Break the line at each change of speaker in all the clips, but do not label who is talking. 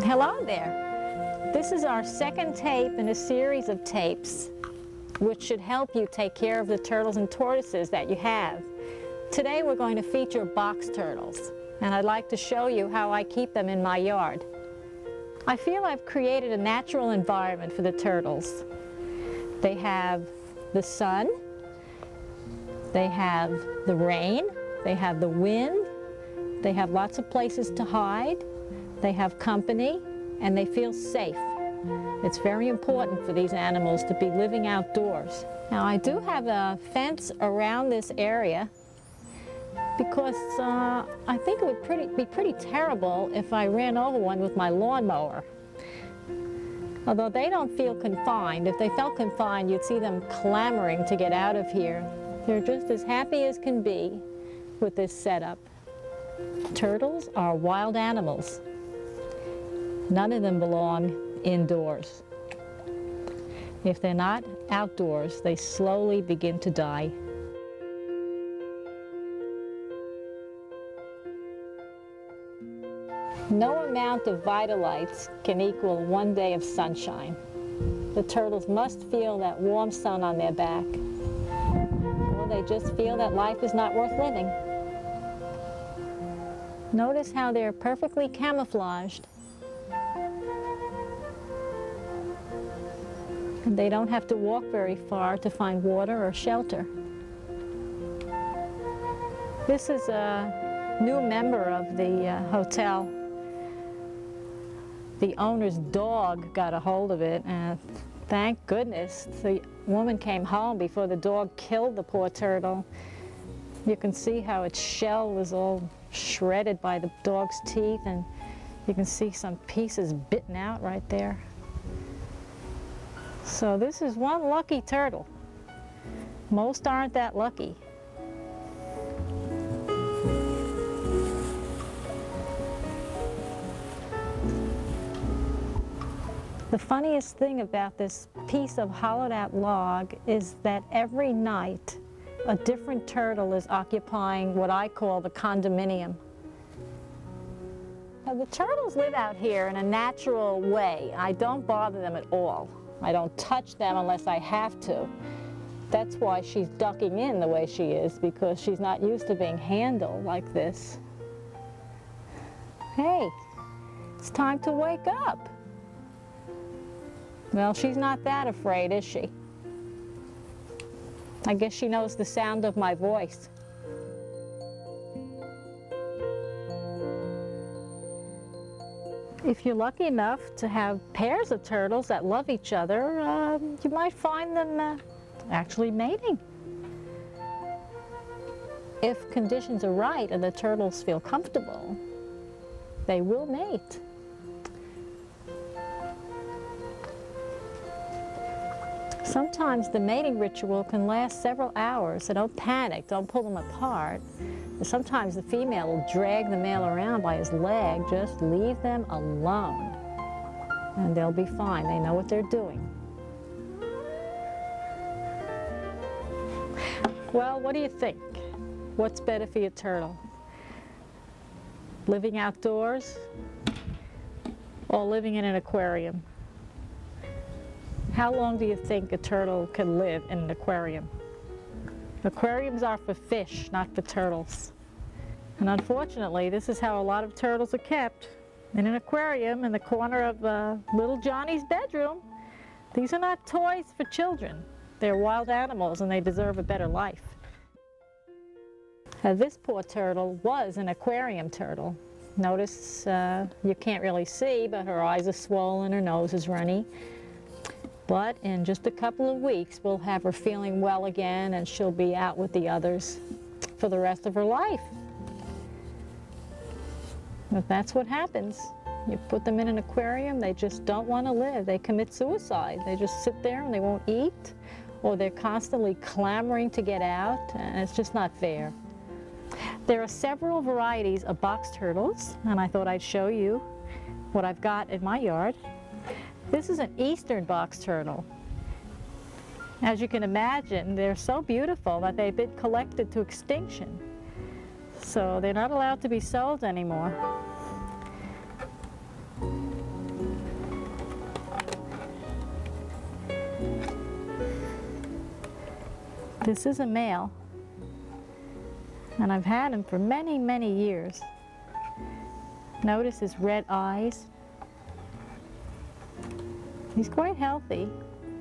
Hello there. This is our second tape in a series of tapes which should help you take care of the turtles and tortoises that you have. Today we're going to feature box turtles, and I'd like to show you how I keep them in my yard. I feel I've created a natural environment for the turtles. They have the sun, they have the rain, they have the wind, they have lots of places to hide, they have company, and they feel safe. It's very important for these animals to be living outdoors. Now, I do have a fence around this area because I think it would be pretty terrible if I ran over one with my lawnmower. Although they don't feel confined. If they felt confined, you'd see them clamoring to get out of here. They're just as happy as can be with this setup. Turtles are wild animals. None of them belong indoors. If they're not outdoors, they slowly begin to die. No amount of Vitalites can equal one day of sunshine. The turtles must feel that warm sun on their back, or they just feel that life is not worth living. Notice how they're perfectly camouflaged. And they don't have to walk very far to find water or shelter. This is a new member of the hotel. The owner's dog got a hold of it, and thank goodness the woman came home before the dog killed the poor turtle. You can see how its shell was all shredded by the dog's teeth, and you can see some pieces bitten out right there. So this is one lucky turtle. Most aren't that lucky. The funniest thing about this piece of hollowed out log is that every night a different turtle is occupying what I call the condominium. Now, the turtles live out here in a natural way. I don't bother them at all. I don't touch them unless I have to. That's why she's ducking in the way she is, because she's not used to being handled like this. Hey, it's time to wake up. Well, she's not that afraid, is she? I guess she knows the sound of my voice. If you're lucky enough to have pairs of turtles that love each other, you might find them actually mating. If conditions are right and the turtles feel comfortable, they will mate. Sometimes the mating ritual can last several hours, so don't panic, don't pull them apart. Sometimes the female will drag the male around by his leg. Just leave them alone, and they'll be fine. They know what they're doing. Well, what do you think? What's better for your turtle? Living outdoors or living in an aquarium? How long do you think a turtle can live in an aquarium? Aquariums are for fish, not for turtles. And unfortunately, this is how a lot of turtles are kept, in an aquarium in the corner of little Johnny's bedroom. These are not toys for children. They're wild animals, and they deserve a better life. This poor turtle was an aquarium turtle. Notice you can't really see, but her eyes are swollen, her nose is runny. But in just a couple of weeks, we'll have her feeling well again, and she'll be out with the others for the rest of her life. But that's what happens. You put them in an aquarium, they just don't want to live. They commit suicide. They just sit there and they won't eat, or they're constantly clamoring to get out, and it's just not fair. There are several varieties of box turtles, and I thought I'd show you what I've got in my yard. This is an eastern box turtle. As you can imagine, they're so beautiful that they've been collected to extinction. So they're not allowed to be sold anymore. This is a male, and I've had him for many, many years. Notice his red eyes. He's quite healthy.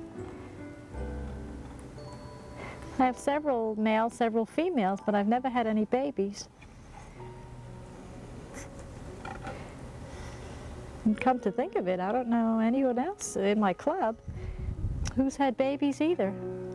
I have several males, several females, but I've never had any babies. And come to think of it, I don't know anyone else in my club who's had babies either.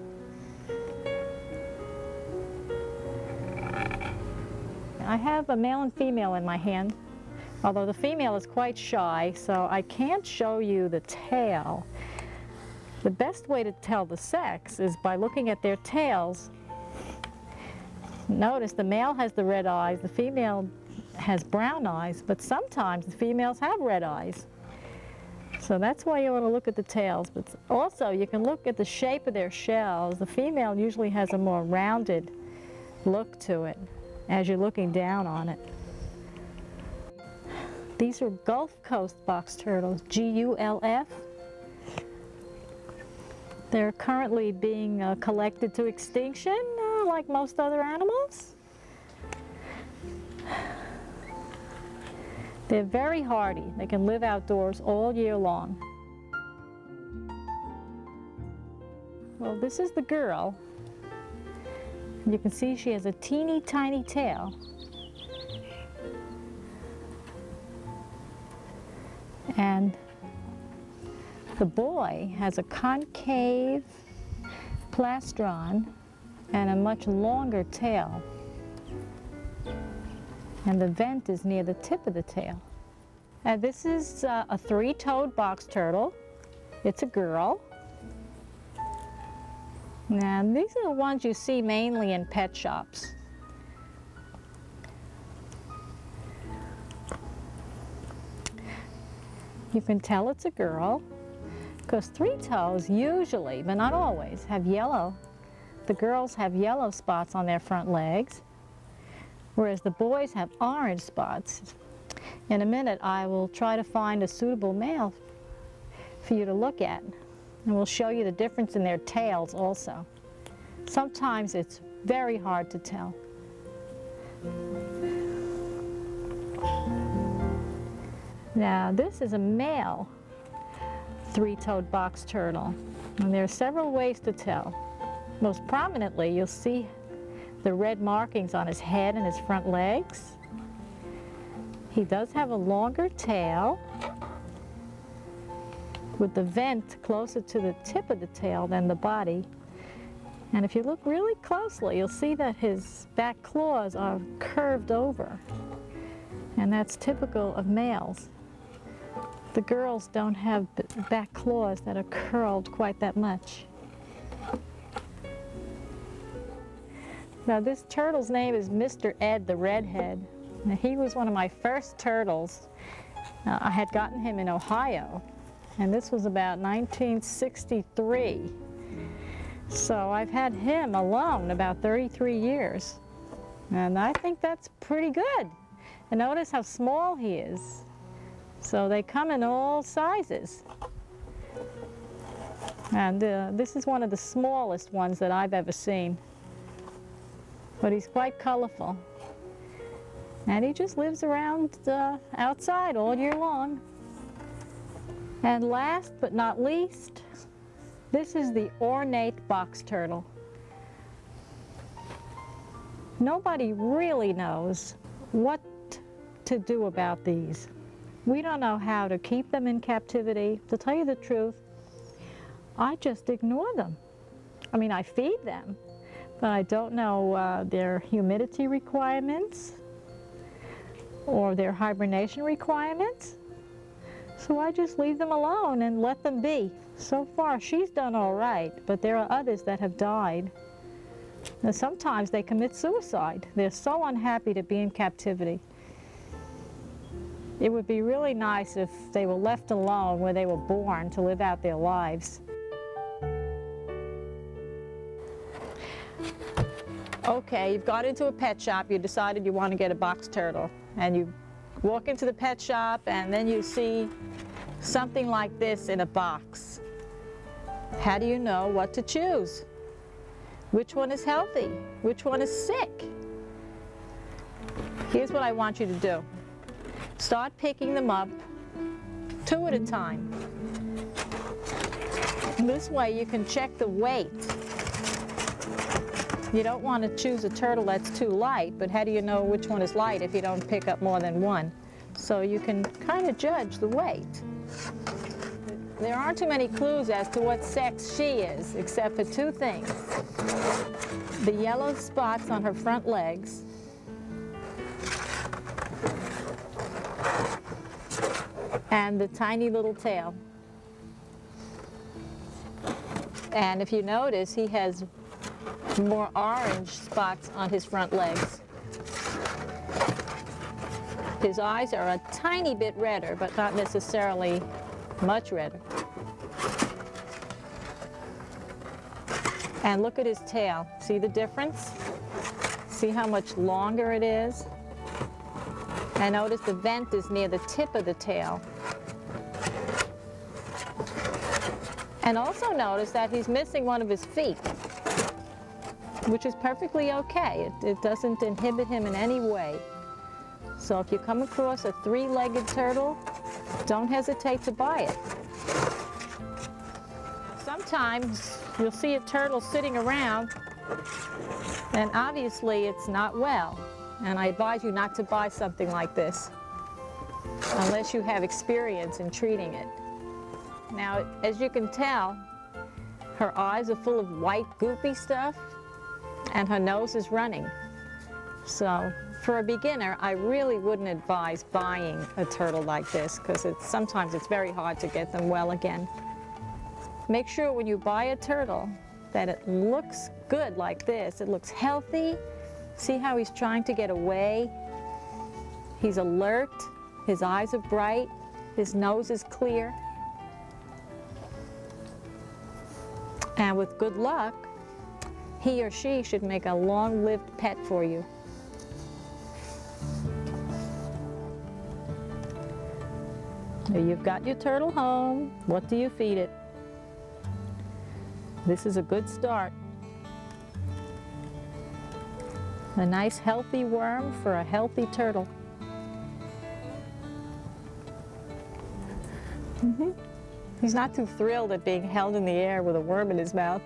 I have a male and female in my hand, although the female is quite shy, so I can't show you the tail. The best way to tell the sex is by looking at their tails. Notice the male has the red eyes, the female has brown eyes, but sometimes the females have red eyes. So that's why you want to look at the tails. But also you can look at the shape of their shells. The female usually has a more rounded look to it as you're looking down on it. These are Gulf Coast box turtles, G-U-L-F. They're currently being collected to extinction, like most other animals. They're very hardy. They can live outdoors all year long. Well, this is the girl. You can see she has a teeny tiny tail. And the boy has a concave plastron and a much longer tail. And the vent is near the tip of the tail. And this is a three-toed box turtle. It's a girl. Now, these are the ones you see mainly in pet shops. You can tell it's a girl because three-toes usually, but not always, have yellow. The girls have yellow spots on their front legs, whereas the boys have orange spots. In a minute, I will try to find a suitable male for you to look at, and we'll show you the difference in their tails also. Sometimes it's very hard to tell. Now, this is a male three-toed box turtle, and there are several ways to tell. Most prominently, you'll see the red markings on his head and his front legs. He does have a longer tail with the vent closer to the tip of the tail than the body. And if you look really closely, you'll see that his back claws are curved over. And that's typical of males. The girls don't have back claws that are curled quite that much. Now, this turtle's name is Mr. Ed the Redhead. Now, he was one of my first turtles. I had gotten him in Ohio, and this was about 1963. So I've had him alone about 33 years, and I think that's pretty good. And notice how small he is. So they come in all sizes. And this is one of the smallest ones that I've ever seen. But he's quite colorful. And he just lives around outside all year long. And last but not least, this is the ornate box turtle. Nobody really knows what to do about these. We don't know how to keep them in captivity. To tell you the truth, I just ignore them. I mean, I feed them, but I don't know their humidity requirements or their hibernation requirements. So I just leave them alone and let them be. So far, she's done all right, but there are others that have died. And sometimes they commit suicide. They're so unhappy to be in captivity. It would be really nice if they were left alone where they were born to live out their lives. Okay, you've got into a pet shop, you decided you want to get a box turtle, and you walk into the pet shop and then you see something like this in a box. How do you know what to choose? Which one is healthy? Which one is sick? Here's what I want you to do. Start picking them up 2 at a time. This way you can check the weight. You don't want to choose a turtle that's too light, but how do you know which one is light if you don't pick up more than one? So you can kind of judge the weight. There aren't too many clues as to what sex she is, except for 2 things. The yellow spots on her front legs, and the tiny little tail. And if you notice, he has more orange spots on his front legs. His eyes are a tiny bit redder, but not necessarily much redder. And look at his tail. See the difference? See how much longer it is? And notice the vent is near the tip of the tail. And also notice that he's missing one of his feet, which is perfectly okay. It doesn't inhibit him in any way. So if you come across a 3-legged turtle, don't hesitate to buy it. Sometimes you'll see a turtle sitting around, and obviously it's not well. And I advise you not to buy something like this unless you have experience in treating it. Now, as you can tell, her eyes are full of white, goopy stuff, and her nose is running. So, for a beginner, I really wouldn't advise buying a turtle like this, because sometimes it's very hard to get them well again. Make sure when you buy a turtle that it looks good like this. It looks healthy. See how he's trying to get away? He's alert. His eyes are bright. His nose is clear. And with good luck, he or she should make a long-lived pet for you. Now you've got your turtle home. What do you feed it? This is a good start. A nice healthy worm for a healthy turtle. He's not too thrilled at being held in the air with a worm in his mouth.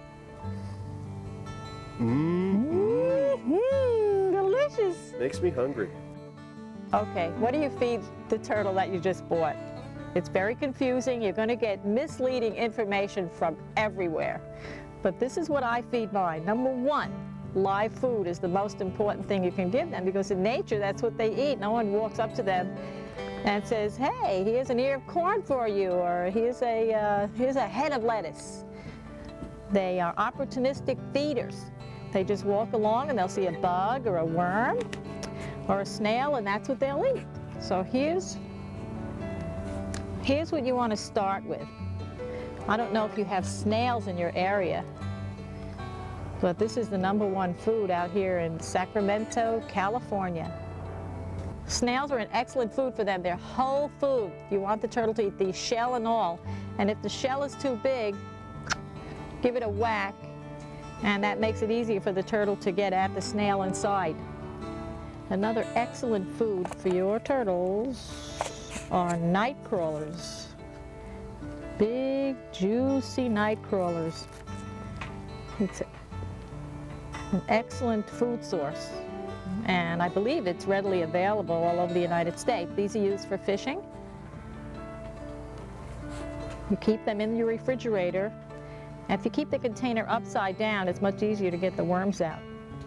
Delicious.
Makes me hungry.
Okay, what do you feed the turtle that you just bought? It's very confusing. You're going to get misleading information from everywhere. But this is what I feed mine. Number 1, live food is the most important thing you can give them, because in nature, that's what they eat. No one walks up to them and says, hey, here's an ear of corn for you, or here's a head of lettuce. They are opportunistic feeders. They just walk along and they'll see a bug or a worm or a snail, and that's what they'll eat. So here's what you want to start with. I don't know if you have snails in your area, but this is the #1 food out here in Sacramento, California. Snails are an excellent food for them. They're whole food. You want the turtle to eat the shell and all. And if the shell is too big, give it a whack, and that makes it easier for the turtle to get at the snail inside. Another excellent food for your turtles are night crawlers. Big, juicy night crawlers. It's an excellent food source, and I believe it's readily available all over the United States. These are used for fishing. You keep them in your refrigerator, and if you keep the container upside down, it's much easier to get the worms out.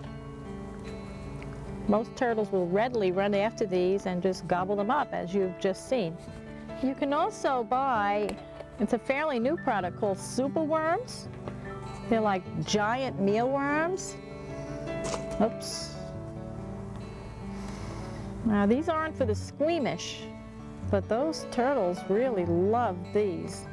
Most turtles will readily run after these and just gobble them up, as you've just seen. You can also buy, it's a fairly new product called super worms. They're like giant mealworms. Oops. Now these aren't for the squeamish, but those turtles really love these.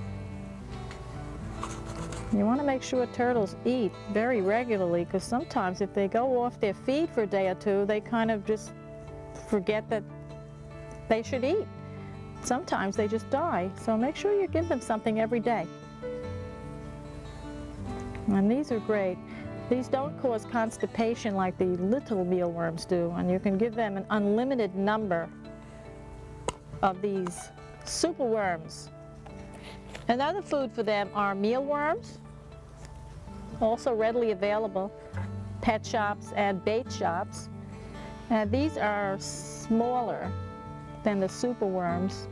You want to make sure turtles eat very regularly, because sometimes if they go off their feed for a day or two, they kind of just forget that they should eat. Sometimes they just die, so make sure you give them something every day. And these are great. These don't cause constipation like the little mealworms do, and you can give them an unlimited number of these superworms. Another food for them are mealworms, also readily available, pet shops and bait shops. And these are smaller than the superworms.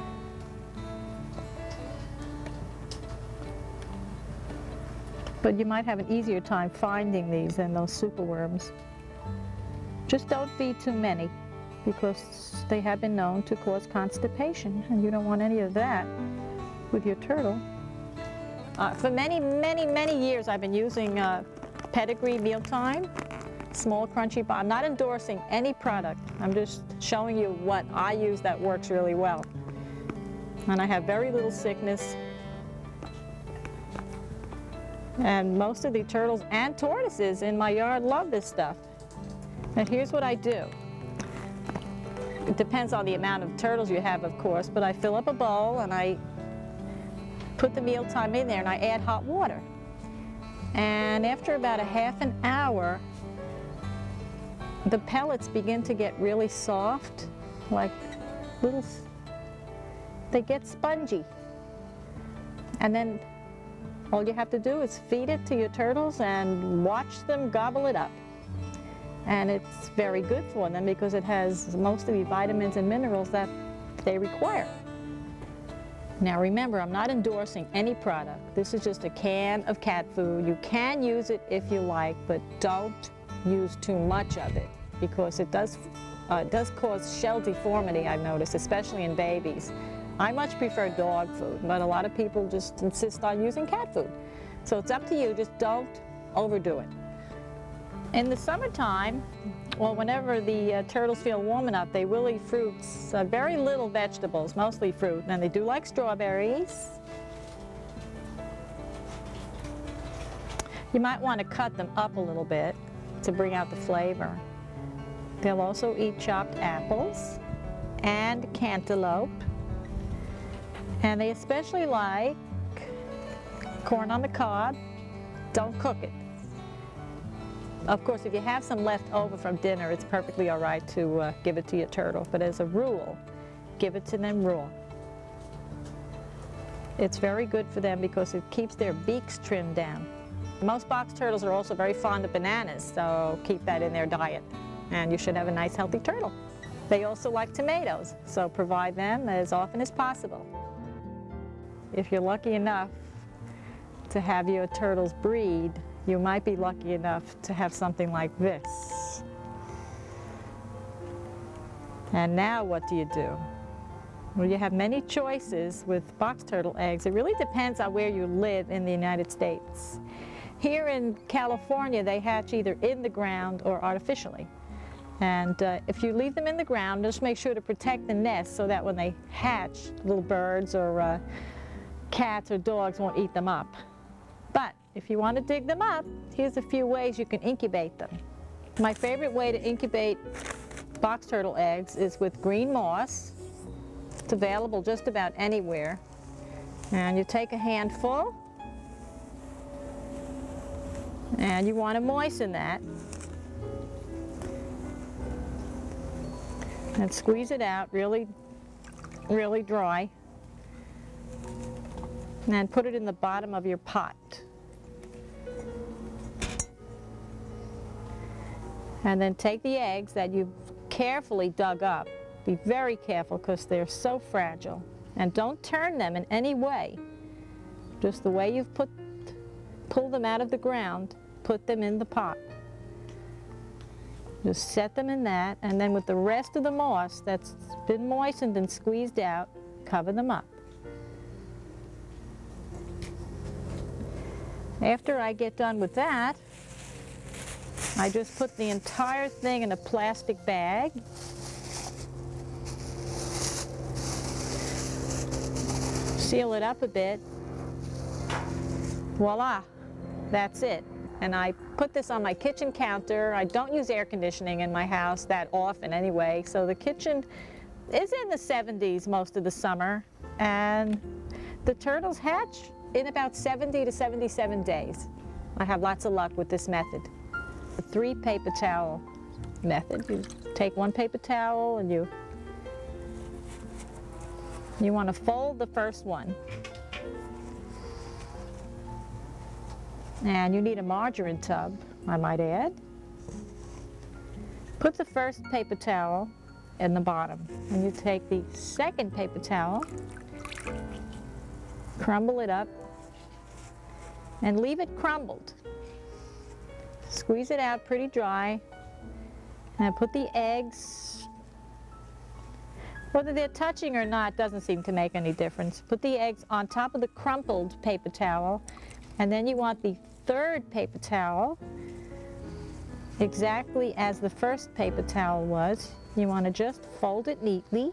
But you might have an easier time finding these than those superworms. Just don't feed too many, because they have been known to cause constipation, and you don't want any of that with your turtle. For many years I've been using Pedigree Mealtime, small crunchy bar. I'm not endorsing any product. I'm just showing you what I use that works really well. And I have very little sickness. And most of the turtles and tortoises in my yard love this stuff. And here's what I do. It depends on the amount of turtles you have, of course, but I fill up a bowl and I put the Mealtime in there and I add hot water. And after about a half an hour, the pellets begin to get really soft, like little, they get spongy. And then all you have to do is feed it to your turtles and watch them gobble it up. And it's very good for them because it has most of the vitamins and minerals that they require. Now remember, I'm not endorsing any product. This is just a can of cat food. You can use it if you like, but don't use too much of it because it does cause shell deformity, I've noticed, especially in babies. I much prefer dog food, but a lot of people just insist on using cat food. So it's up to you, just don't overdo it. In the summertime, well, whenever the turtles feel warm enough, they will eat fruits, very little vegetables, mostly fruit, and they do like strawberries. You might want to cut them up a little bit to bring out the flavor. They'll also eat chopped apples and cantaloupe. And they especially like corn on the cob. Don't cook it. Of course, if you have some left over from dinner, it's perfectly all right to give it to your turtle. But as a rule, give it to them raw. It's very good for them because it keeps their beaks trimmed down. Most box turtles are also very fond of bananas, so keep that in their diet. And you should have a nice, healthy turtle. They also like tomatoes, so provide them as often as possible. If you're lucky enough to have your turtles breed, you might be lucky enough to have something like this. And now what do? Well, you have many choices with box turtle eggs. It really depends on where you live in the United States. Here in California, they hatch either in the ground or artificially. And if you leave them in the ground, just make sure to protect the nest so that when they hatch, little birds or cats or dogs won't eat them up. But if you want to dig them up, here's a few ways you can incubate them. My favorite way to incubate box turtle eggs is with green moss. It's available just about anywhere. And you take a handful, and you want to moisten that. And squeeze it out really, really dry. And put it in the bottom of your pot. And then take the eggs that you've carefully dug up. Be very careful because they're so fragile. And don't turn them in any way. Just the way you've pulled them out of the ground, put them in the pot. Just set them in that, and then with the rest of the moss that's been moistened and squeezed out, cover them up. After I get done with that, I just put the entire thing in a plastic bag. Seal it up a bit. Voila, that's it. And I put this on my kitchen counter. I don't use air conditioning in my house that often anyway, so the kitchen is in the 70s most of the summer, and the turtles hatch in about 70 to 77 days. I have lots of luck with this method. The 3 paper towel method. You take 1 paper towel and you want to fold the first one. And you need a margarine tub, I might add. Put the first paper towel in the bottom, and you take the second paper towel, crumble it up, and leave it crumbled. Squeeze it out pretty dry, and put the eggs, whether they're touching or not doesn't seem to make any difference. Put the eggs on top of the crumpled paper towel, and then you want the third paper towel exactly as the first paper towel was. You want to just fold it neatly.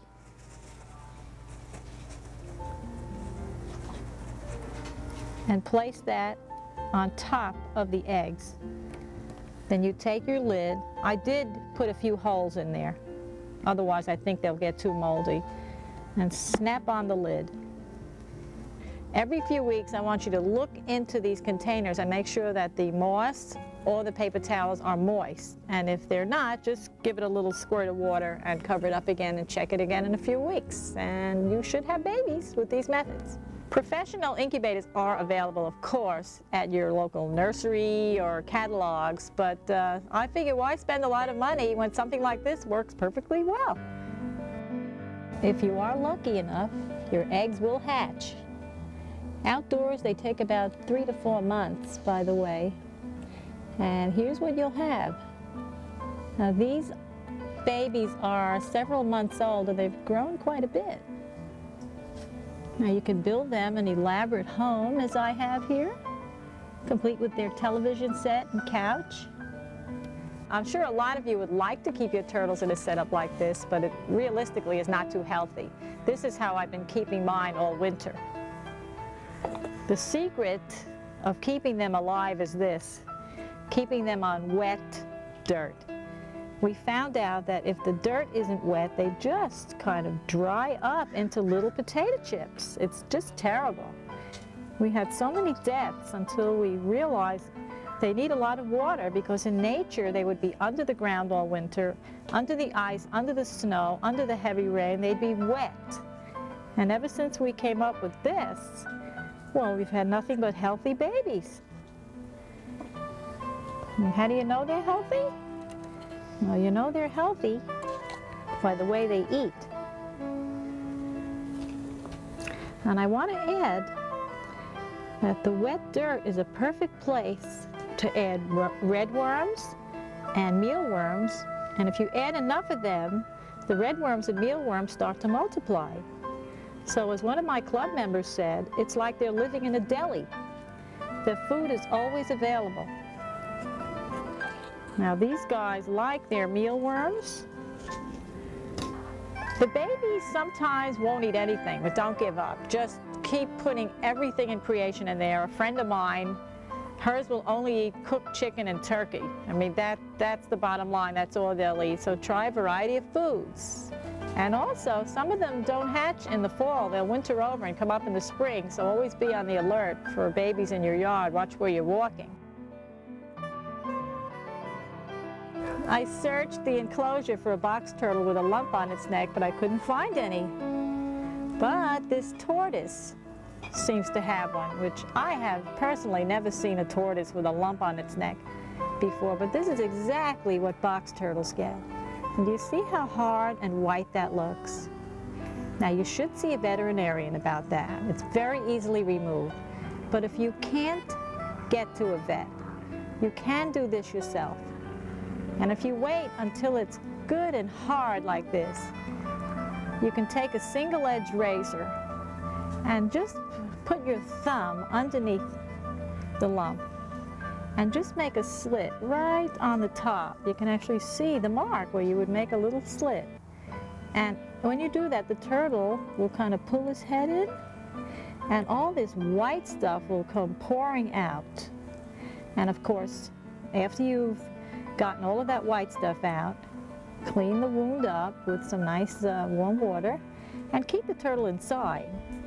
And place that on top of the eggs. Then you take your lid. I did put a few holes in there. Otherwise, I think they'll get too moldy. And snap on the lid. Every few weeks, I want you to look into these containers and make sure that the moss or the paper towels are moist. And if they're not, just give it a little squirt of water and cover it up again and check it again in a few weeks. And you should have babies with these methods. Professional incubators are available, of course, at your local nursery or catalogs, but I figure why spend a lot of money when something like this works perfectly well? If you are lucky enough, your eggs will hatch. Outdoors, they take about 3 to 4 months, by the way. And here's what you'll have. Now, these babies are several months old, and they've grown quite a bit. Now, you can build them an elaborate home, as I have here, complete with their television set and couch. I'm sure a lot of you would like to keep your turtles in a setup like this, but it realistically is not too healthy. This is how I've been keeping mine all winter. The secret of keeping them alive is this: keeping them on wet dirt. We found out that if the dirt isn't wet, they just kind of dry up into little potato chips. It's just terrible. We had so many deaths until we realized they need a lot of water, because in nature they would be under the ground all winter, under the ice, under the snow, under the heavy rain. They'd be wet. And ever since we came up with this, well, we've had nothing but healthy babies. And how do you know they're healthy? Well, you know they're healthy by the way they eat. And I want to add that the wet dirt is a perfect place to add red worms and mealworms. And if you add enough of them, the red worms and mealworms start to multiply. So as one of my club members said, it's like they're living in a deli. The food is always available. Now, these guys like their mealworms. The babies sometimes won't eat anything, but don't give up. Just keep putting everything in creation in there. A friend of mine, hers will only eat cooked chicken and turkey. I mean, that's the bottom line. That's all they'll eat. So try a variety of foods. And also, some of them don't hatch in the fall. They'll winter over and come up in the spring. So always be on the alert for babies in your yard. Watch where you're walking. I searched the enclosure for a box turtle with a lump on its neck, but I couldn't find any. But this tortoise seems to have one, which I have personally never seen a tortoise with a lump on its neck before. But this is exactly what box turtles get. And do you see how hard and white that looks? Now, you should see a veterinarian about that. It's very easily removed. But if you can't get to a vet, you can do this yourself. And if you wait until it's good and hard like this, you can take a single-edged razor and just put your thumb underneath the lump and just make a slit right on the top. You can actually see the mark where you would make a little slit. And when you do that, the turtle will kind of pull his head in, and all this white stuff will come pouring out. And of course, after you've gotten all of that white stuff out, clean the wound up with some nice warm water, and keep the turtle inside.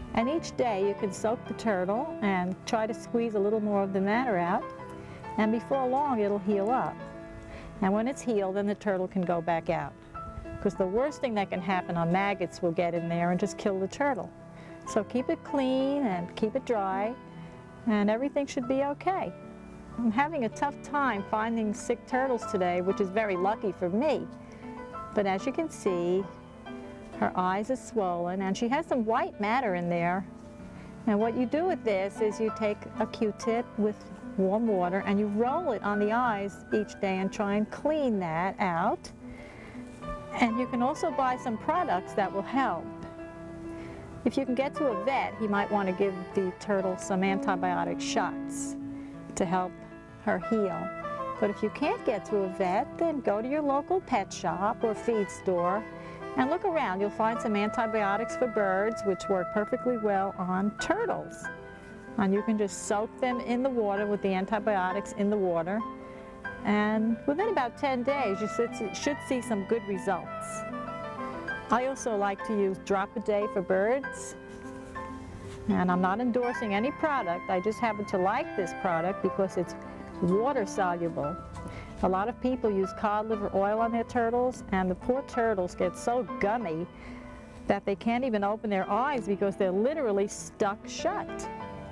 And each day you can soak the turtle and try to squeeze a little more of the matter out, and before long it'll heal up. And when it's healed, then the turtle can go back out. Because the worst thing that can happen are maggots will get in there and just kill the turtle. So keep it clean and keep it dry, and everything should be okay. I'm having a tough time finding sick turtles today, which is very lucky for me. But as you can see, her eyes are swollen and she has some white matter in there. And what you do with this is you take a Q-tip with warm water and you roll it on the eyes each day and try and clean that out. And you can also buy some products that will help. If you can get to a vet, he might want to give the turtle some antibiotic shots to help her heal. But if you can't get to a vet, then go to your local pet shop or feed store and look around. You'll find some antibiotics for birds, which work perfectly well on turtles. And you can just soak them in the water with the antibiotics in the water. And within about 10 days, you should see some good results. I also like to use Drop A Day for birds. And I'm not endorsing any product. I just happen to like this product because it's water soluble. A lot of people use cod liver oil on their turtles, and the poor turtles get so gummy that they can't even open their eyes because they're literally stuck shut.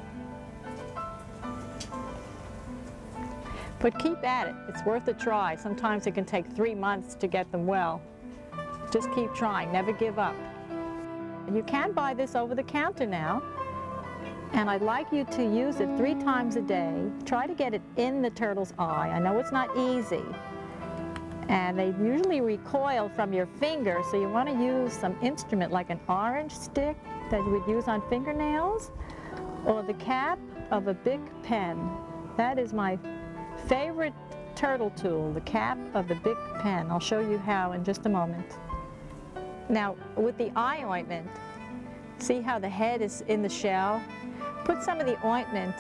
But keep at it. It's worth a try. Sometimes it can take 3 months to get them well. Just keep trying. Never give up. You can buy this over the counter now. And I'd like you to use it 3 times a day. Try to get it in the turtle's eye. I know it's not easy. And they usually recoil from your finger, so you want to use some instrument like an orange stick that you would use on fingernails, or the cap of a Bic pen. That is my favorite turtle tool, the cap of the Bic pen. I'll show you how in just a moment. Now, with the eye ointment, see how the head is in the shell? Put some of the ointment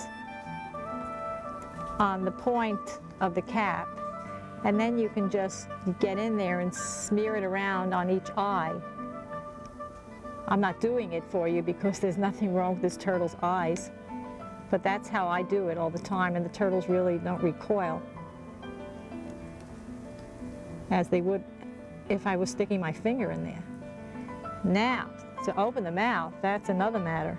on the point of the cap, and then you can just get in there and smear it around on each eye. I'm not doing it for you because there's nothing wrong with this turtle's eyes, but that's how I do it all the time, and the turtles really don't recoil as they would if I was sticking my finger in there. Now, to open the mouth, that's another matter.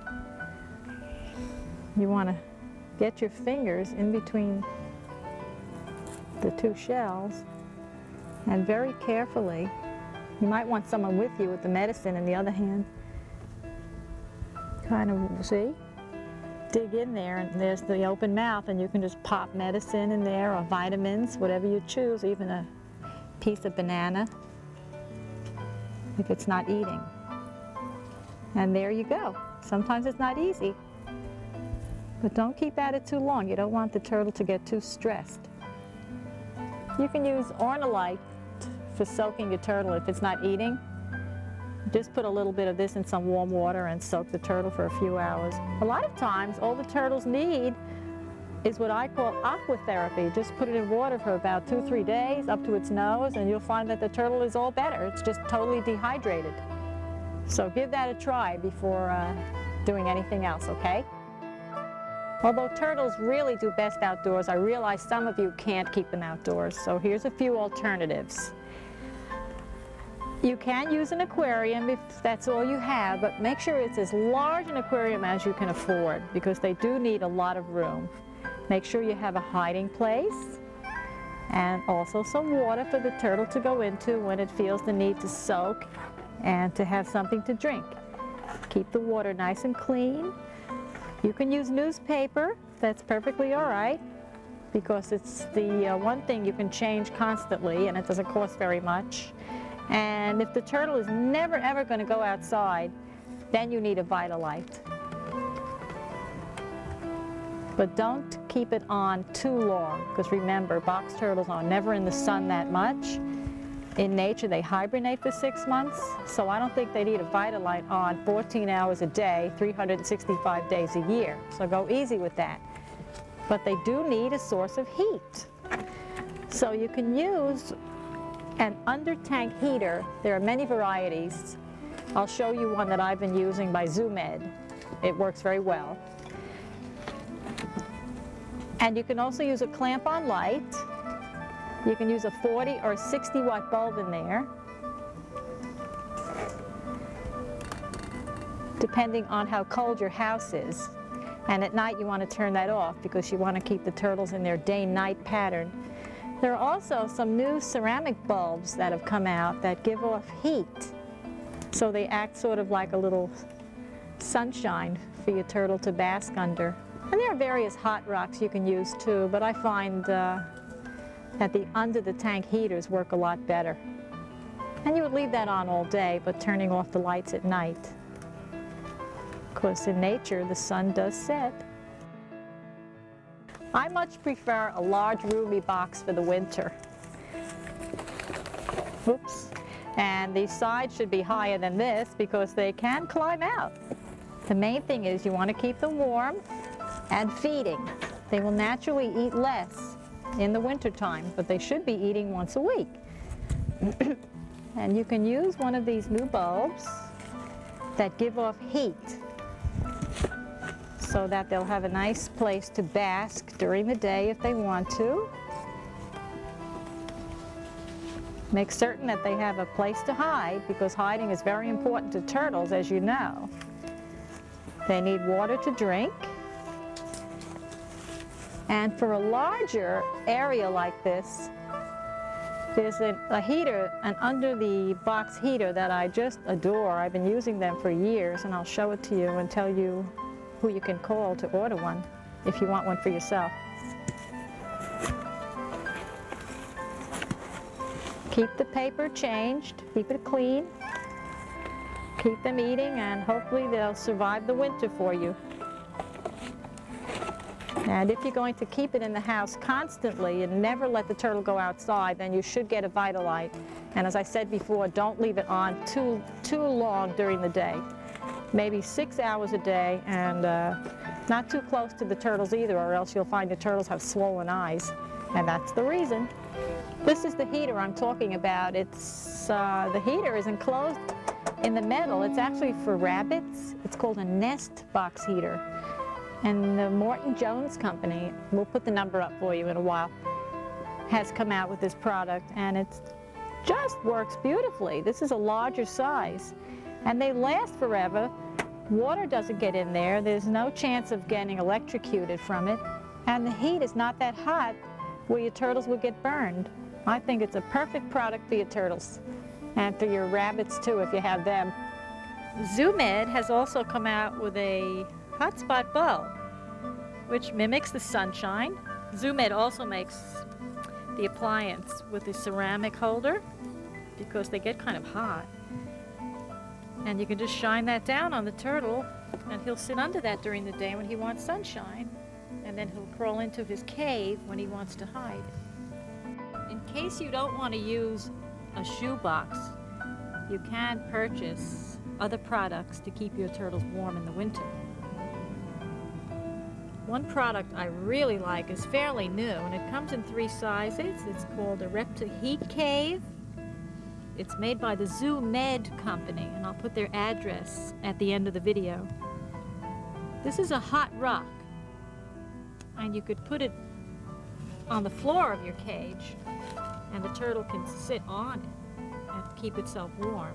You want to get your fingers in between the 2 shells and very carefully, you might want someone with you with the medicine in the other hand, kind of, see, dig in there, and there's the open mouth, and you can just pop medicine in there or vitamins, whatever you choose, even a piece of banana if it's not eating. And there you go. Sometimes it's not easy. But don't keep at it too long. You don't want the turtle to get too stressed. You can use Ornolite for soaking your turtle if it's not eating. Just put a little bit of this in some warm water and soak the turtle for a few hours. A lot of times, all the turtles need is what I call aquatherapy. Just put it in water for about 2-3 days up to its nose, and you'll find that the turtle is all better. It's just totally dehydrated. So give that a try before doing anything else, okay? Although turtles really do best outdoors, I realize some of you can't keep them outdoors, so here's a few alternatives. You can use an aquarium if that's all you have, but make sure it's as large an aquarium as you can afford, because they do need a lot of room. Make sure you have a hiding place and also some water for the turtle to go into when it feels the need to soak and to have something to drink. Keep the water nice and clean. You can use newspaper. That's perfectly all right, because it's the one thing you can change constantly, and it doesn't cost very much. And if the turtle is never ever going to go outside, then you need a Vitalite. But don't keep it on too long, because remember, box turtles are never in the sun that much. In nature, they hibernate for 6 months, so I don't think they need a Vitalite on 14 hours a day, 365 days a year. So go easy with that. But they do need a source of heat. So you can use an under-tank heater. There are many varieties. I'll show you one that I've been using by ZooMed. It works very well. And you can also use a clamp-on light. You can use a 40 or 60 watt bulb in there, depending on how cold your house is. And at night you want to turn that off because you want to keep the turtles in their day-night pattern. There are also some new ceramic bulbs that have come out that give off heat. So they act sort of like a little sunshine for your turtle to bask under. And there are various hot rocks you can use too, but I find that the under-the-tank heaters work a lot better. And you would leave that on all day, but turning off the lights at night. Of course, in nature, the sun does set. I much prefer a large roomy box for the winter. Oops. And the sides should be higher than this because they can climb out. The main thing is you want to keep them warm and feeding. They will naturally eat less in the wintertime, but they should be eating once a week. And you can use one of these new bulbs that give off heat, so that they'll have a nice place to bask during the day if they want to. Make certain that they have a place to hide, because hiding is very important to turtles, as you know. They need water to drink. And for a larger area like this, there's a heater, an under-the-box heater that I just adore. I've been using them for years, and I'll show it to you and tell you who you can call to order one if you want one for yourself. Keep the paper changed, keep it clean, keep them eating, and hopefully they'll survive the winter for you. And if you're going to keep it in the house constantly and never let the turtle go outside, then you should get a Vitalite. And as I said before, don't leave it on too long during the day. Maybe 6 hours a day, and not too close to the turtles either, or else you'll find the turtles have swollen eyes, and that's the reason. This is the heater I'm talking about. It's the heater is enclosed in the metal. It's actually for rabbits. It's called a nest box heater, and the Morton Jones Company, we'll put the number up for you in a while, has come out with this product, and it just works beautifully. This is a larger size, and they last forever. Water doesn't get in there. There's no chance of getting electrocuted from it. And the heat is not that hot where your turtles will get burned. I think it's a perfect product for your turtles. And for your rabbits too, if you have them. ZooMed has also come out with a hotspot bulb, which mimics the sunshine. ZooMed also makes the appliance with the ceramic holder because they get kind of hot. And you can just shine that down on the turtle, and he'll sit under that during the day when he wants sunshine, and then he'll crawl into his cave when he wants to hide. In case you don't want to use a shoebox, you can purchase other products to keep your turtles warm in the winter. One product I really like is fairly new, and it comes in 3 sizes. It's called a Repta Heat Cave. It's made by the ZooMed Company, and I'll put their address at the end of the video. This is a hot rock, and you could put it on the floor of your cage, and the turtle can sit on it and keep itself warm.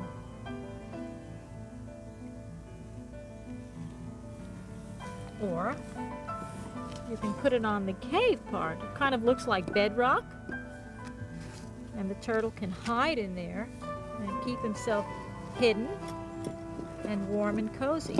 Or you can put it on the cave part. It kind of looks like bedrock, and the turtle can hide in there and keep himself hidden and warm and cozy.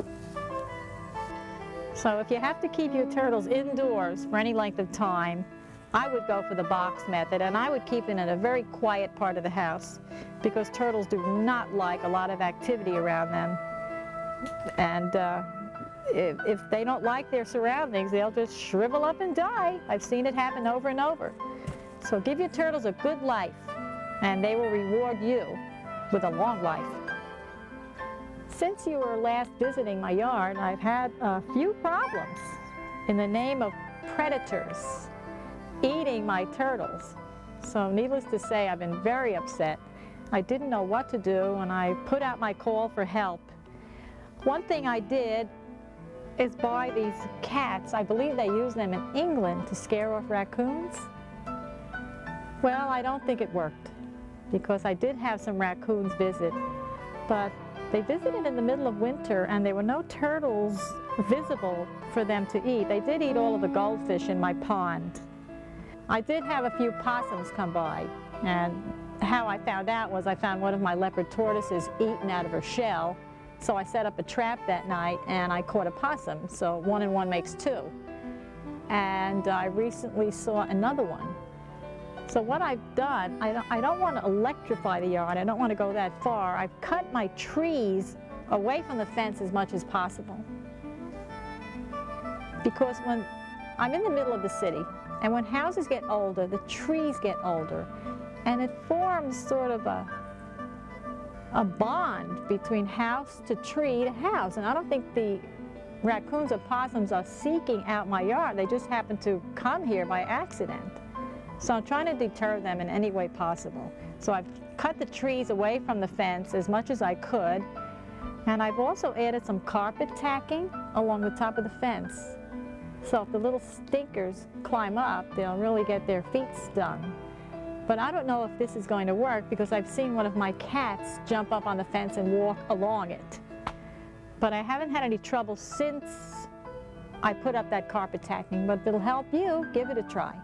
So if you have to keep your turtles indoors for any length of time, I would go for the box method, and I would keep it in a very quiet part of the house because turtles do not like a lot of activity around them. And if they don't like their surroundings, they'll just shrivel up and die. I've seen it happen over and over. So give your turtles a good life, and they will reward you with a long life. Since you were last visiting my yard, I've had a few problems in the name of predators eating my turtles. So needless to say, I've been very upset. I didn't know what to do, and I put out my call for help. One thing I did is buy these cats. I believe they use them in England to scare off raccoons. Well, I don't think it worked, because I did have some raccoons visit, but they visited in the middle of winter and there were no turtles visible for them to eat. They did eat all of the goldfish in my pond. I did have a few possums come by, and how I found out was I found one of my leopard tortoises eaten out of her shell. So I set up a trap that night and I caught a possum. So 1 and 1 makes 2. And I recently saw another one. So what I've done, I don't want to electrify the yard. I don't want to go that far. I've cut my trees away from the fence as much as possible. Because when I'm in the middle of the city, and when houses get older, the trees get older, and it forms sort of a bond between house to tree to house. And I don't think the raccoons or possums are seeking out my yard. They just happen to come here by accident. So I'm trying to deter them in any way possible. So I've cut the trees away from the fence as much as I could, and I've also added some carpet tacking along the top of the fence. So if the little stinkers climb up, they'll really get their feet stung. But I don't know if this is going to work, because I've seen one of my cats jump up on the fence and walk along it. But I haven't had any trouble since I put up that carpet tacking, but if it'll help you, give it a try.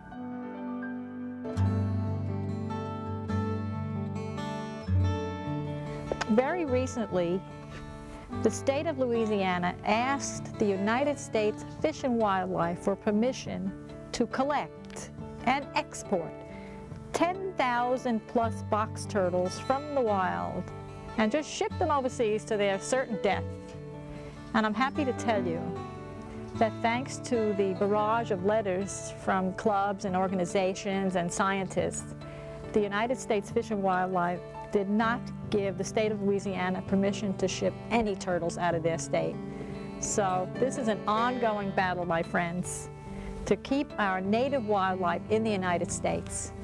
Very recently, the state of Louisiana asked the United States Fish and Wildlife for permission to collect and export 10,000 plus box turtles from the wild and just ship them overseas to their certain death. And I'm happy to tell you that thanks to the barrage of letters from clubs and organizations and scientists, the United States Fish and Wildlife did not give the state of Louisiana permission to ship any turtles out of their state. So this is an ongoing battle, my friends, to keep our native wildlife in the United States.